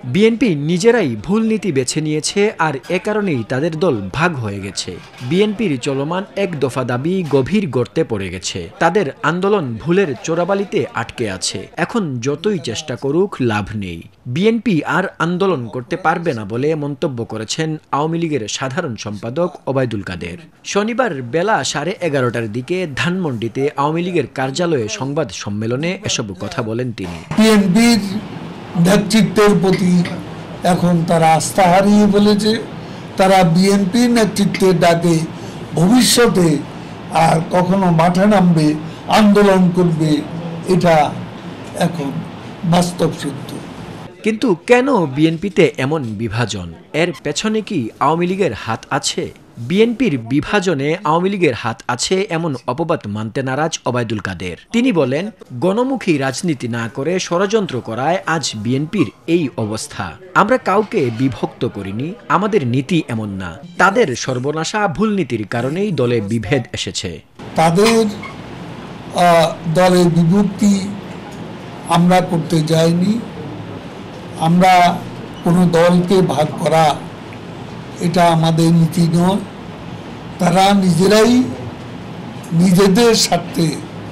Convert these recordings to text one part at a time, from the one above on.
BNP নিজেরাই ভুল নীতি বেছে নিয়েছে আর এ কারণেই তাদের দল ভাগ হয়ে গেছে। বিএনপির চলমান এক দফা দাবি গভীর গর্তে পড়ে গেছে। তাদের আন্দোলন ভুলের চোরাবালিতে আটকে আছে। এখন যতই চেষ্টা করুক লাভ নেই। বিএনপি আর আন্দোলন করতে পারবে না বলে মন্তব্য করেছেন আওয়ামী লীগের সাধারণ সম্পাদক ওবায়দুল কাদের। শনিবার বেলা 11:30টার দিকে ধানমন্ডিতে আওয়ামী লীগের কার্যালয়ে সংবাদ সম্মেলনে এসব কথা বলেন তিনি। বিএনপির নেতৃত্বের প্রতি এখন তারা আস্থা হারিয়ে ফেলেছে। তারা বিএনপির নেতৃত্বের ডাকে ভবিষ্যতে আর কখনো মাঠে নামবে, আন্দোলন করবে, এটা এখন বাস্তব সত্য। কিন্তু কেন বিএনপিতে এমন বিভাজন? এর পেছনে কি আওয়ামী লীগের হাত আছে? বিএনপির বিভাজনে আওয়ামী লীগের হাত আছে এমন অপবাদ মানতে নারাজ ওবায়দুল কাদের। তিনি বলেন, গণমুখী রাজনীতি না করে ষড়যন্ত্র করায় আজ বিএনপির এই অবস্থা। আমরা কাউকে বিভক্ত করিনি, আমাদের নীতি এমন না। তাদের সর্বনাশা ভুল নীতির কারণেই দলে বিভেদ এসেছে। তাদের দলের বিভক্তি আমরা করতে যাইনি। আমরা কোনো দলকে ভাগ করা এটা আমাদের নীতি নয়। তারা নিজেরাই নিজেদের স্বার্থে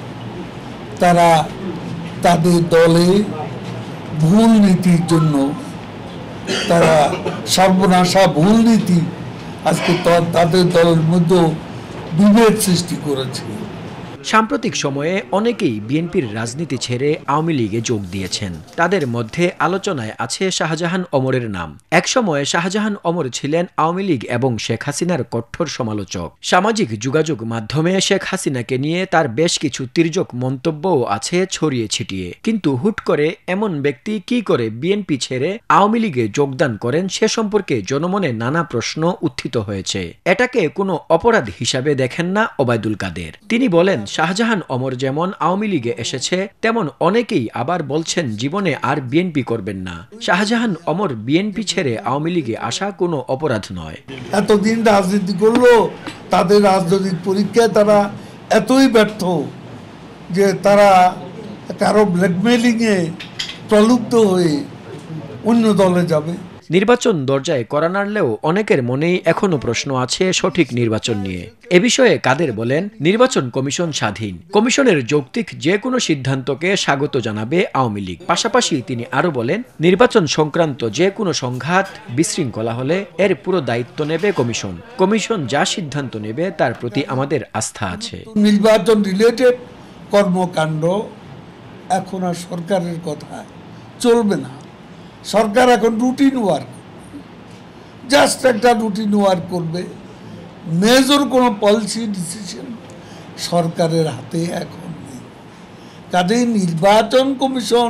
তারা তাদের দলে ভুল নীতির জন্য তারা সর্বনাশা ভুল নীতি আজকে তাদের দলের মধ্যে বিভেদ সৃষ্টি করেছে। সাম্প্রতিক সময়ে অনেকেই বিএনপির রাজনীতি ছেড়ে আওয়ামী লীগে যোগ দিয়েছেন। তাদের মধ্যে আলোচনায় আছে শাহজাহান ওমরের নাম। একসময় শাহজাহান ওমর ছিলেন আওয়ামী লীগ এবং শেখ হাসিনার কঠোর সমালোচক। সামাজিক যোগাযোগ মাধ্যমে শেখ হাসিনাকে নিয়ে তার বেশ কিছু তির্যক মন্তব্যও আছে ছড়িয়ে ছিটিয়ে। কিন্তু হুট করে এমন ব্যক্তি কি করে বিএনপি ছেড়ে আওয়ামী লীগে যোগদান করেন সে সম্পর্কে জনমনে নানা প্রশ্ন উত্থিত হয়েছে। এটাকে কোনো অপরাধ হিসাবে দেখেন না ওবায়দুল কাদের। তিনি বলেন, শাহজাহান ওমর যেমন আওয়ামী লীগে এসেছে, তেমন অনেকেই আবার বলছেন জীবনে আর বিএনপি করবেন না। শাহজাহান ওমর বিএনপি ছেড়ে আওয়ামী লীগে আসা কোনো অপরাধ নয়। এতদিন রাজনীতি করলো, তাদের রাজনৈতিক পরীক্ষায় তারা এতই ব্যর্থ যে তারা কারো ব্ল্যাকমেইলিংয়ে প্রলুব্ধ হয়ে অন্য দলে যাবে। নির্বাচন দরজায় কড়া নাড়লেও অনেকের মনেই এখনো প্রশ্ন আছে সঠিক নির্বাচন নিয়ে। এ বিষয়ে কাদের বলেন, নির্বাচন কমিশন স্বাধীন। কমিশনের যৌক্তিক যে কোনো সিদ্ধান্তকে স্বাগত জানাবে আওয়ামী লীগ। পাশাপাশি তিনি আরো বলেন, নির্বাচন সংক্রান্ত যে কোনো সংঘাত বিশৃঙ্খলা হলে এর পুরো দায়িত্ব নেবে কমিশন। কমিশন যা সিদ্ধান্ত নেবে তার প্রতি আমাদের আস্থা আছে। নির্বাচন রিলেটেড কর্মকাণ্ড এখন আর সরকারের কথা চলবে না। সরকার এখন রুটিন ওয়ার্ক, জাস্ট একটা রুটিন ওয়ার্ক করবে। মেজর কোনো পলিসি ডিসিশন সরকারের হাতে এখন নেই। কাজেই নির্বাচন কমিশন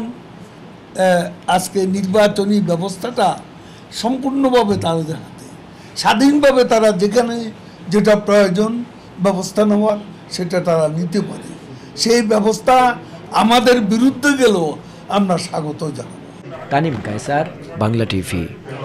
আজকে নির্বাচনী ব্যবস্থাটা সম্পূর্ণভাবে তাদের হাতে। স্বাধীনভাবে তারা যেখানে যেটা প্রয়োজন ব্যবস্থা নেওয়ার সেটা তারা নিতে পারে। সেই ব্যবস্থা আমাদের বিরুদ্ধে গেলেও আমরা স্বাগত জানাবো। তানিম কায়সার, বাংলা টিভি।